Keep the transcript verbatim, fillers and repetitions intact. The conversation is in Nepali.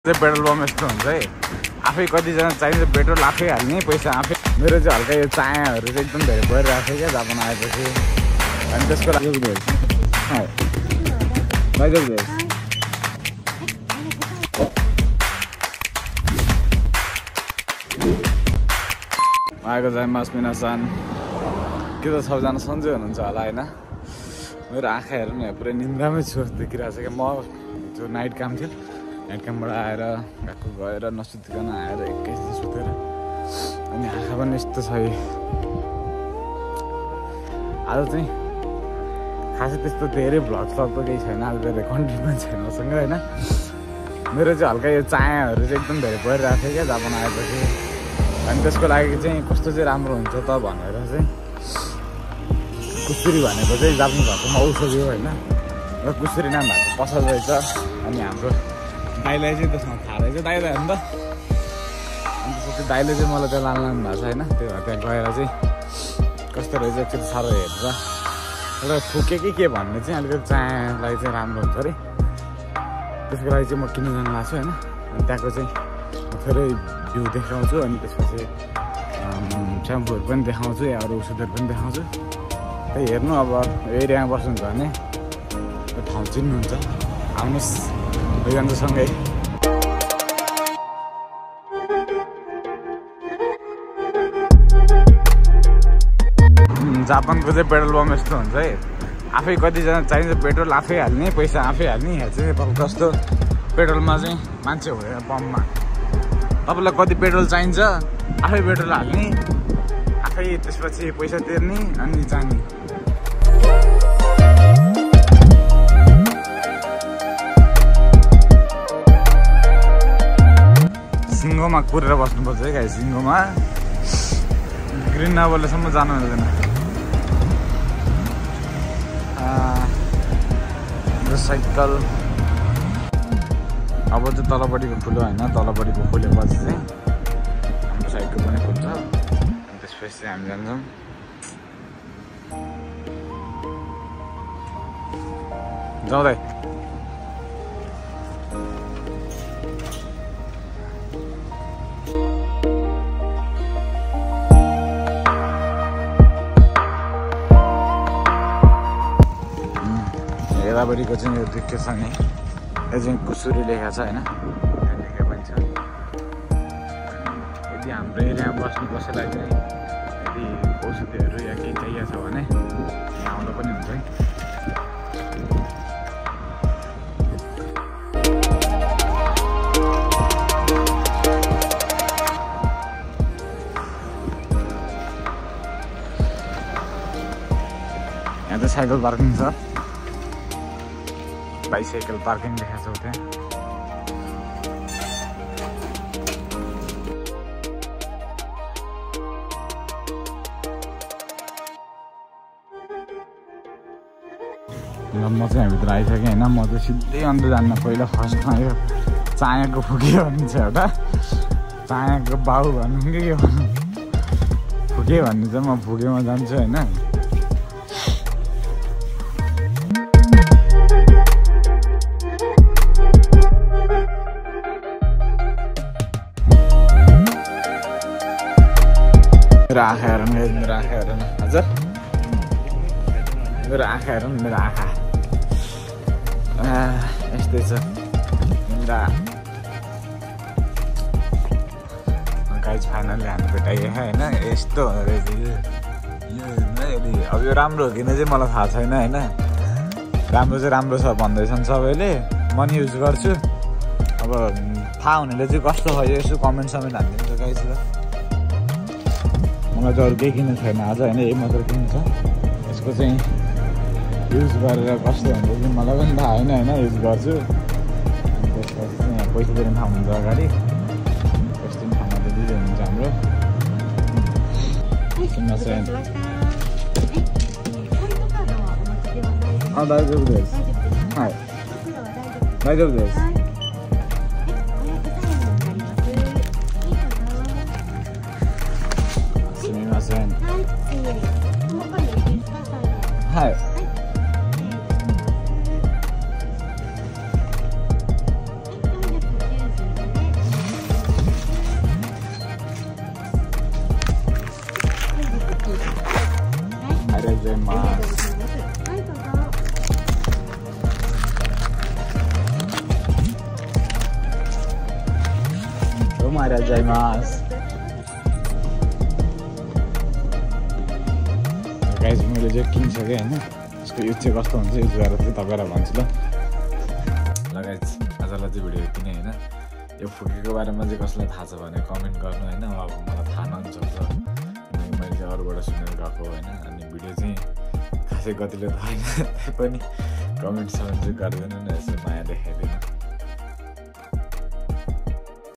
पेट्रोल पम्प यस्तो हुन्छ है आफै कतिजना चाहिन्छ पेट्रोल आफै हाल्ने पैसा आफै मेरो चाहिँ हल्का यो चायाहरू चाहिँ एकदम धेरै भइरहेको थियो क्या जापान आएपछि अनि त्यसको लागि आएको चाहिँ मास मिनासान के त सबजना सन्चै हुनुहुन्छ होला होइन मेरो आँखा हेर्नु न पुरै निन्द्रामै छु देखिरहेको छ क्या म जो नाइट काम थियो नाइट कामबाट आएर गएको गएर नसुतिकन आएर एकैछिन सुतेर अनि आँखा पनि यस्तो छ आज चाहिँ खासै त्यस्तो धेरै भ्लग सक्दो केही छैन आज धेरै कन्टेन्ट पनि छैन मसँग होइन मेरो चाहिँ हल्का यो चायाहरू चाहिँ एकदम धेरै परिरहेको थियो क्या जापान आएपछि अनि त्यसको लागि चाहिँ कस्तो चाहिँ राम्रो हुन्छ त भनेर चाहिँ कुसुरी भनेको चाहिँ जापान भाषामा औषधि हो होइन र कुसुरी नाम भएको पसल रहेछ अनि हाम्रो दाइलाई चाहिँ त्यसमा थाहा रहेछ दाइलाई हो नि त अनि त्यसपछि दाइले चाहिँ मलाई त्यो लानु लानु भएको छ होइन त्यो भएर त्यहाँ गएर चाहिँ कस्तो रहेछ एकचोटि साह्रो हेरेर र फुके कि के भन्ने चाहिँ अलिकति चायालाई चाहिँ राम्रो हुन्छ अरे त्यसको लागि चाहिँ म किन्न जानु लाग्छु होइन अनि त्यहाँको चाहिँ म थोरै भ्यू देखाउँछु अनि त्यसपछि स्याम्पूहरू पनि देखाउँछु या अरू औषधहरू पनि देखाउँछु त्यही हेर्नु अब एरियामा बस्नुहुन्छ भने त्यो ठाउँ चिन्नुहुन्छ आउनुहोस् सँगै जापानको चाहिँ पेट्रोल पम्प यस्तो हुन्छ है आफै कतिजना चाहिन्छ पेट्रोल आफै हाल्ने पैसा आफै हाल्ने यहाँ चाहिँ तपाईँको कस्तो पेट्रोलमा चाहिँ मान्छे हुँदैन पम्पमा तपाईँलाई कति पेट्रोल चाहिन्छ आफै पेट्रोल हाल्ने आफै त्यसपछि पैसा तिर्ने अनि जाने सिङ्गोमा कुरेर बस्नुपर्छ है गाई सिङ्गोमा ग्रिन नबलेसम्म जानु हुँदैन साइकल अब चाहिँ तलपट्टिको खुल्यो होइन तलपट्टिको खोलेपछि चाहिँ हाम्रो साइडको पनि खुल्छ त्यसपछि चाहिँ हामी जान्छौँ जाउँदै यतापट्टिको चाहिँ यो देख्यो छ नि यो चाहिँ कुसुरी लेखेको छ होइन त्यहाँ लेखेको पनि छ यदि हाम्रो एरियामा बस्ने कसैलाई चाहिँ यदि औषधिहरू या केही चाहिएको छ भने यहाँ आउँदा पनि हुन्छ है यहाँ चाहिँ साइकल पार्किङ छ बाइसाइकल पार्किङ देखाएको छ त्यहाँ म चाहिँ यहाँभित्र आइसकेँ होइन म चाहिँ सिधै अन्त जान्न पहिला फर्स्टमा यो चायाको फुके भनिन्छ एउटा चायाको बाउ भनौँ कि के भनौँ फुके भन्ने चाहिँ म फुकेमा जान्छु होइन मेरो आँखा हेर मेरो आँखा हेर हजुर मेरो आँखा हेर मेरो आँखा यस्तै छ मेरो गाइज फाइनल्ली हामी भेटाइयो होइन यस्तो हुँदो रहेछ यो यदि अब यो राम्रो हो किन चाहिँ मलाई थाहा छैन होइन राम्रो चाहिँ राम्रो छ भन्दैछन् सबैले म नि युज गर्छु अब थाहा हुनेले चाहिँ कस्तो भयो यसो कमेन्ट समेन्ट हालिदिन्छ गाइज ल मलाई चाहिँ अरू केही किन्नु छैन आज होइन यही मात्र किन्नु छ यसको चाहिँ युज गरेर कस्तो हुन्छ कि मलाई पनि थाहा होइन होइन युज गर्छु त्यसपछि चाहिँ यहाँ पैसा दिने ठाउँ हुन्छ अगाडि त्यस्तो पनि ठाउँमा त दिँदै हुन्छ हाम्रो अँ दाइजोको देश दाइजोको देशはい。 मारा जाइमास गाइस मैले चाहिँ किनिसकेँ होइन यसको युज चाहिँ कस्तो हुन्छ युज गरेर चाहिँ तपाईँलाई भन्छु ल ल गाइस आजलाई चाहिँ भिडियो यति नै होइन यो फुकेको बारेमा चाहिँ कसलाई थाहा छ भने कमेन्ट गर्नु होइन अब मलाई थाहा नहुनसक्छ अनि मैले चाहिँ अरूबाट सुनेर गएको होइन अनि भिडियो चाहिँ खासै कतिले त होइन पनि कमेन्टसम्म चाहिँ गरिदिनु न यसो माया देखाइदिनु